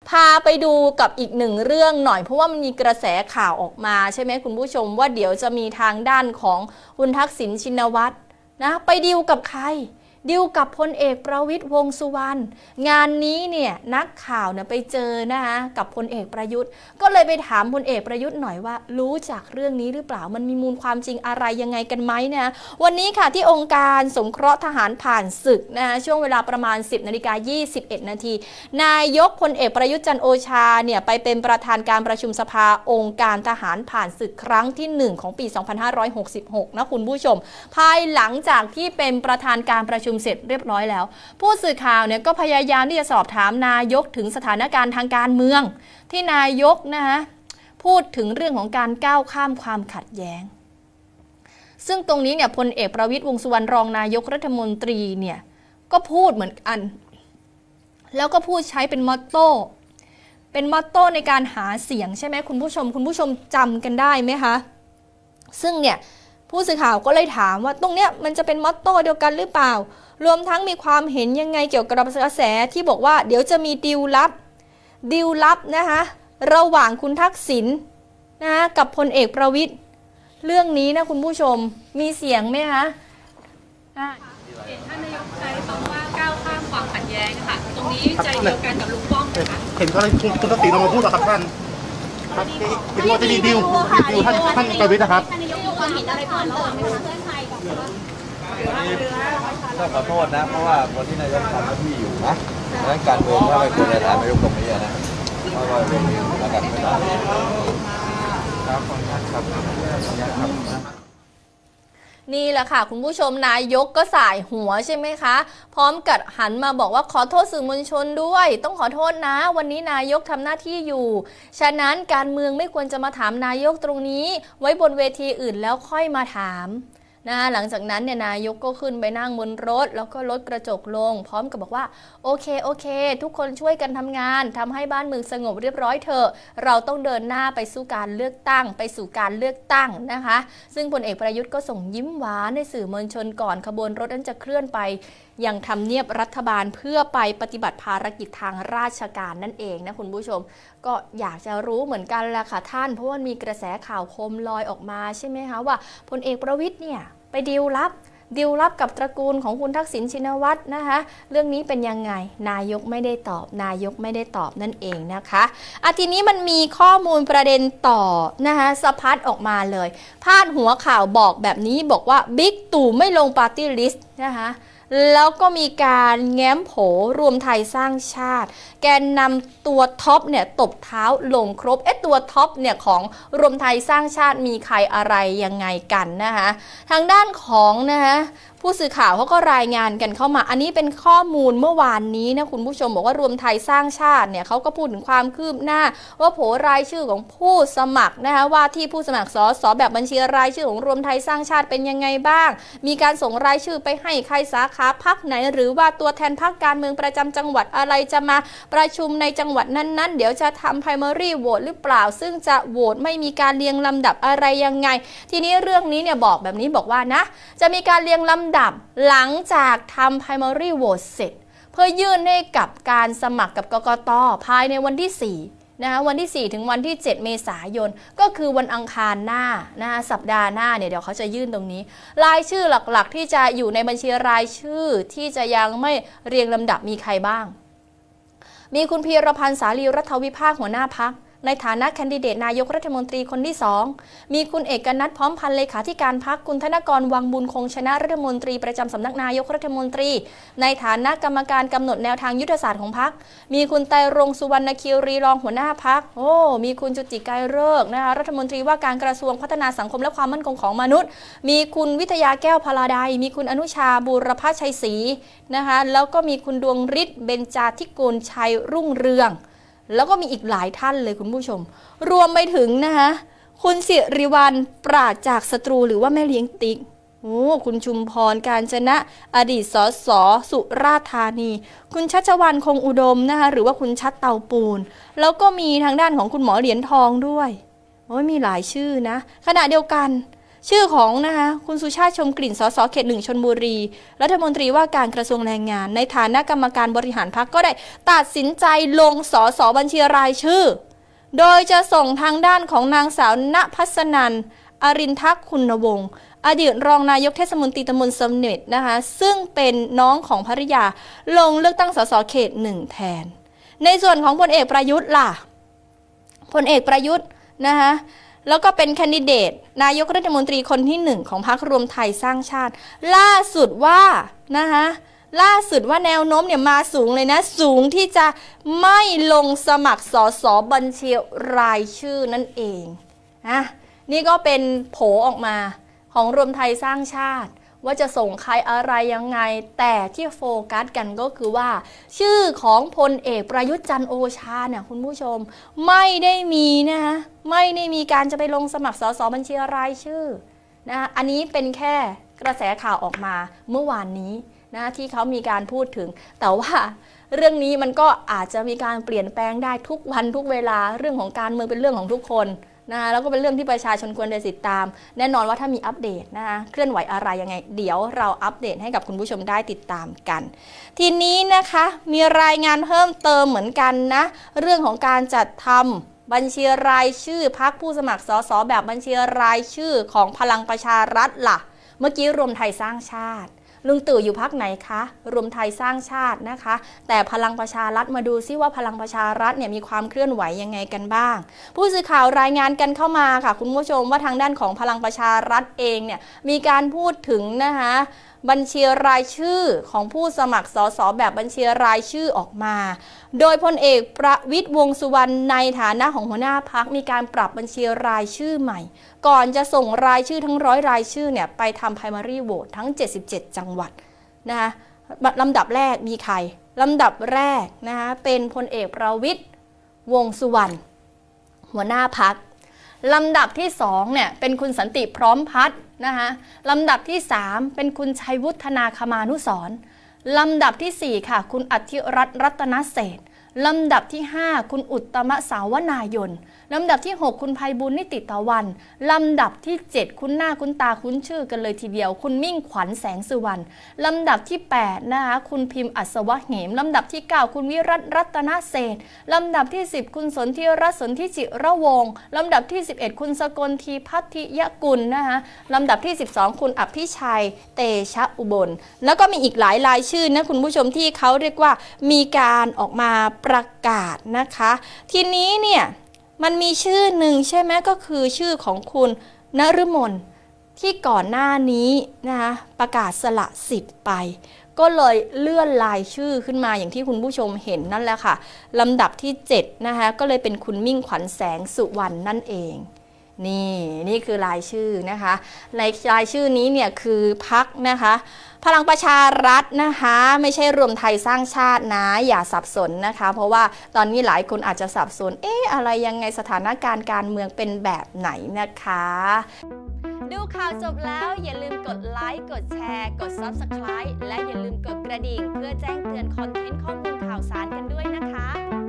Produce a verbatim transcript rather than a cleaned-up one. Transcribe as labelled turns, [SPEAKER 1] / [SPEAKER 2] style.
[SPEAKER 1] พาไปดูกับอีกหนึ่งเรื่องหน่อยเพราะว่ามันมีกระแสข่าวออกมาใช่ไหมคุณผู้ชมว่าเดี๋ยวจะมีทางด้านของคุณทักษิณชินวัตรนะไปดีลกับใครดิวกับพลเอกประวิตรวงษ์สุวรรณงานนี้เนี่ยนักข่าวเนี่ยไปเจอนะคะกับพลเอกประยุทธ์ก็เลยไปถามพลเอกประยุทธ์หน่อยว่ารู้จักเรื่องนี้หรือเปล่ามันมีมูลความจริงอะไรยังไงกันไหมนะวันนี้ค่ะที่องค์การสงเคราะห์ทหารผ่านศึกนะคะช่วงเวลาประมาณ สิบนาฬิกายี่สิบเอ็ดนาทีนายกพลเอกประยุทธ์จันทร์โอชาเนี่ยไปเป็นประธานการประชุมสภาองค์การทหารผ่านศึกครั้งที่หนึ่งของปีสองพันห้าร้อยหกสิบหกนะคุณผู้ชมภายหลังจากที่เป็นประธานการประชุมเสร็จเรียบร้อยแล้วผู้สื่อข่าวเนี่ยก็พยายามที่จะสอบถามนายกถึงสถานการณ์ทางการเมืองที่นายกนะคะพูดถึงเรื่องของการก้าวข้ามความขัดแย้งซึ่งตรงนี้เนี่ยพลเอกประวิตรวงษ์สุวรรณรองนายกรัฐมนตรีเนี่ยก็พูดเหมือนกันแล้วก็พูดใช้เป็นมอตโต้เป็นมอตโต้ในการหาเสียงใช่ไหมคุณผู้ชมคุณผู้ชมจำกันได้ไหมคะซึ่งเนี่ยผู้สื่อข่าวก็เลยถามว่าตรงเนี้ยมันจะเป็นมอตโต้เดียวกันหรือเปล่ารวมทั้งมีความเห็นยังไงเกี่ยวกับกระแสที่บอกว่าเดี๋ยวจะมีดีลลับดีลลับนะคะระหว่างคุณทักษิณนะคะกับพลเอกประวิตรเรื่องนี้นะคุณผู้ชมมีเสียงไหมคะ
[SPEAKER 2] เห็นท่านนายกใช้คำว่าก้าวข้ามความขัดแย้งค่ะตรงนี้ใจเดียวกันกับลุงป้อมนะคะ
[SPEAKER 3] เห็นเขาเลยคุณทักษิณออกมาพูดกับท่านครับเป็นว่าจะดีดิวดิวท่านท่านประวิตรนะครับ
[SPEAKER 2] ท่านนายกมีความเห็นอะไรก่อนระหว่างเพื่อนไทยกับ
[SPEAKER 4] ต้องขอโทษนะเพราะว่าคนที่นายกทำหน้าที่อยู่นะดังนั้นการเมืองถ้าไม่ควรจะถามนายกตรงนี้นะเพราะว่าเป็นระดับไม่ได้ครับขอบคุณครับ
[SPEAKER 1] นี่แหละค่ะคุณผู้ชมนายกก็สายหัวใช่ไหมคะพร้อมกับหันมาบอกว่าขอโทษสื่อมวลชนด้วยต้องขอโทษนะวันนี้นายกทำหน้าที่อยู่ฉะนั้นการเมืองไม่ควรจะมาถามนายกตรงนี้ไว้บนเวทีอื่นแล้วค่อยมาถามนะหลังจากนั้นเนี่ยนายกก็ขึ้นไปนั่งบนรถแล้วก็ลดกระจกลงพร้อมกับบอกว่าโอเคโอเคทุกคนช่วยกันทำงานทำให้บ้านเมืองสงบเรียบร้อยเถอะเราต้องเดินหน้าไปสู่การเลือกตั้งไปสู่การเลือกตั้งนะคะซึ่งพลเอกประยุทธ์ก็ส่งยิ้มหวานในสื่อมวลชนก่อนขบวนรถนั้นจะเคลื่อนไปยังทำเนียบรัฐบาลเพื่อไปปฏิบัติภารกิจทางราชการนั่นเองนะคุณผู้ชมก็อยากจะรู้เหมือนกันแหละค่ะท่านเพราะว่ามีกระแสข่าวโคมลอยออกมาใช่ไหมคะว่าพลเอกประวิตรเนี่ยไปดีลลับดีลลับกับตระกูลของคุณทักษิณชินวัตรนะคะเรื่องนี้เป็นยังไงนายกไม่ได้ตอบนายกไม่ได้ตอบนั่นเองนะคะอ่ะทีนี้มันมีข้อมูลประเด็นต่อนะคะสะพัดออกมาเลยพาดหัวข่าวบอกแบบนี้บอกว่าบิ๊กตู่ไม่ลงปาร์ตี้ลิสต์นะคะแล้วก็มีการแง้มโผรวมไทยสร้างชาติแกนนำตัวท็อปเนี่ยตบเท้าลงครบเอ๊ะตัวท็อปเนี่ยของรวมไทยสร้างชาติมีใครอะไรยังไงกันนะคะทางด้านของนะคะผู้สื่อข่าวเขาก็รายงานกันเข้ามาอันนี้เป็นข้อมูลเมื่อวานนี้นะคุณผู้ชมบอกว่ารวมไทยสร้างชาติเนี่ยเขาก็พูดถึงความคืบหน้าว่าโผรายชื่อของผู้สมัครนะคะว่าที่ผู้สมัครสสแบบบัญชีรายชื่อของรวมไทยสร้างชาติเป็นยังไงบ้างมีการส่งรายชื่อไปให้ใครสาขาพรรคไหนหรือว่าตัวแทนพรรคการเมืองประจำจังหวัดอะไรจะมาประชุมในจังหวัดนั้นๆเดี๋ยวจะทำ primary vote หรือเปล่าซึ่งจะโหวตไม่มีการเรียงลำดับอะไรยังไงทีนี้เรื่องนี้เนี่ยบอกแบบนี้บอกว่านะจะมีการเรียงลำดับหลังจากทำ primary vote เสร็จเพื่อยื่นให้กับการสมัครกับกกต.ภายในวันที่สี่นะคะวันที่สี่ถึงวันที่เจ็ดเมษายนก็คือวันอังคารหน้านะคะสัปดาห์หน้าเนี่ยเดี๋ยวเขาจะยื่นตรงนี้รายชื่อหลักๆที่จะอยู่ในบัญชีรายชื่อที่จะยังไม่เรียงลำดับมีใครบ้างมีคุณพีรพันธ์สาลีรัฐวิภาคหัวหน้าพรรคในฐานะแคนดิเดตนายกรัฐมนตรีคนที่สองมีคุณเอกนัทพร้อมพันธ์เลขาธิการพรรคคุณธนกรวังบุญคงชนะรัฐมนตรีประจำสำนักนายกรัฐมนตรีในฐานะกรรมการกำหนดแนวทางยุทธศาสตร์ของพรรคมีคุณไตรรงค์สุวรรณคีรีรองหัวหน้าพรรคโอ้มีคุณจุติไกรฤกษ์นะคะรัฐมนตรีว่าการกระทรวงพัฒนาสังคมและความมั่นคงของมนุษย์มีคุณวิทยาแก้วพลาไดมีคุณอนุชาบูรพชัยศรีนะคะแล้วก็มีคุณดวงฤทธิ์เบญจาธิกุลชัยรุ่งเรืองแล้วก็มีอีกหลายท่านเลยคุณผู้ชมรวมไปถึงนะคะคุณสิริวัลย์ปราศจากศัตรูหรือว่าแม่เลี้ยงติ๊กโอ้คุณชุมพรการจนะอดีตสสสุราษฎร์ธานีคุณชัชวรรณคงอุดมนะคะหรือว่าคุณชัดเตาปูนแล้วก็มีทางด้านของคุณหมอเหรียญทองด้วยโอ้ยมีหลายชื่อนะขณะเดียวกันชื่อของนะคะคุณสุชาติชมกลิ่นสสเขตหนึ่งชลบุรีรัฐมนตรีว่าการกระทรวงแรงงานในฐานะกรรมการบริหารพรรคก็ได้ตัดสินใจลงสสบัญชีรายชื่อโดยจะส่งทางด้านของนางสาวณภัสนันอรินทักคุณวงศ์อดีตรองนายกเทศมนตรีตำบลเสม็ดนะคะซึ่งเป็นน้องของภริยาลงเลือกตั้งสสเขตหนึ่งแทนในส่วนของพลเอกประยุทธ์ล่ะพลเอกประยุทธ์นะคะแล้วก็เป็นแคนดิเดตนายกรัฐมนตรีคนที่หนึ่งของพรรครวมไทยสร้างชาติล่าสุดว่านะคะล่าสุดว่าแนวโน้มเนี่ยมาสูงเลยนะสูงที่จะไม่ลงสมัครสสบัญชีรายชื่อนั่นเองนะนี่ก็เป็นโผออกมาของรวมไทยสร้างชาติว่าจะส่งใครอะไรยังไงแต่ที่โฟกัสกันก็คือว่าชื่อของพลเอกประยุทธ์จันทร์โอชาเนี่ยคุณผู้ชมไม่ได้มีนะคะไม่ได้มีการจะไปลงสมัครสสบัญชีรายชื่อนะอันนี้เป็นแค่กระแสข่าวออกมาเมื่อวานนี้นะที่เขามีการพูดถึงแต่ว่าเรื่องนี้มันก็อาจจะมีการเปลี่ยนแปลงได้ทุกวันทุกเวลาเรื่องของการเมืองเป็นเรื่องของทุกคนนะแล้วก็เป็นเรื่องที่ประชาชนควรจะติดตามแน่นอนว่าถ้ามีอัปเดตนะคะเคลื่อนไหวอะไรยังไงเดี๋ยวเราอัปเดตให้กับคุณผู้ชมได้ติดตามกันทีนี้นะคะมีรายงานเพิ่มเติมเหมือนกันนะเรื่องของการจัดทำบัญชีรายชื่อพรรคผู้สมัครสสแบบบัญชีรายชื่อของพลังประชารัฐล่ะเมื่อกี้รวมไทยสร้างชาติลุงตู่อยู่พรรคไหนคะรวมไทยสร้างชาตินะคะแต่พลังประชารัฐมาดูซิว่าพลังประชารัฐเนี่ยมีความเคลื่อนไหวยังไงกันบ้างผู้สื่อข่าวรายงานกันเข้ามาค่ะคุณผู้ชมว่าทางด้านของพลังประชารัฐเองเนี่ยมีการพูดถึงนะคะบัญชีรายชื่อของผู้สมัครสสแบบบัญชีรายชื่อออกมาโดยพลเอกประวิตรวงษ์สุวรรณในฐานะของหัวหน้าพรรคมีการปรับบัญชีรายชื่อใหม่ก่อนจะส่งรายชื่อทั้งร้อยรายชื่อเนี่ยไปทำ primary vote ทั้งเจ็ดสิบเจ็ดจังหวัดนะคะลำดับแรกมีใครลำดับแรกนะคะเป็นพลเอกประวิตรวงษ์สุวรรณหัวหน้าพรรคลำดับที่สองเนี่ยเป็นคุณสันติพร้อมพัฒน์นะคะลำดับที่สามเป็นคุณชัยวุฒนาคมานุสรณ์ลำดับที่สี่ค่ะคุณอธิรัตน์รัตนเศรษฐ์ลำดับที่ห้าคุณอุตตมสาวนายนลำดับที่หกคุณไพบุญนิติตะวันลำดับที่เจ็ดคุณหน้าคุณตาคุ้นชื่อกันเลยทีเดียวคุณมิ่งขวัญแสงสุวรรณลำดับที่แปดนะคะคุณพิมพ์อัศวะเหมลำดับที่เก้าคุณวิรัตน์รัตนเศรษฐ์ลำดับที่สิบคุณสนธิรัตน์สนธิจิระวงศ์ลำดับที่สิบเอ็ดคุณสกลทีพัทธิยกุลนะคะลำดับที่สิบสองคุณอภิชัยเตชะอุบลแล้วก็มีอีกหลายรายชื่อนะคุณผู้ชมที่เขาเรียกว่ามีการออกมาประกาศนะคะทีนี้เนี่ยมันมีชื่อหนึ่งใช่ไหมก็คือชื่อของคุณนฤมลที่ก่อนหน้านี้นะคะประกาศสละสิทธิ์ไปก็เลยเลื่อนรายชื่อขึ้นมาอย่างที่คุณผู้ชมเห็นนั่นแหละค่ะลำดับที่เจ็ดนะคะก็เลยเป็นคุณมิ่งขวัญแสงสุวรรณนั่นเองนี่นี่คือรายชื่อนะคะในรายชื่อนี้เนี่ยคือพรรคนะคะพลังประชารัฐนะคะไม่ใช่รวมไทยสร้างชาตินะอย่าสับสนนะคะเพราะว่าตอนนี้หลายคนอาจจะสับสนเอ๊ะอะไรยังไงสถานการณ์การเมืองเป็นแบบไหนนะคะดูข่าวจบแล้วอย่าลืมกดไลค์กดแชร์กด ซับสไครบ์ และอย่าลืมกดกระดิ่งเพื่อแจ้งเตือนคอนเทนต์ข้อมูลข่าวสารกันด้วยนะคะ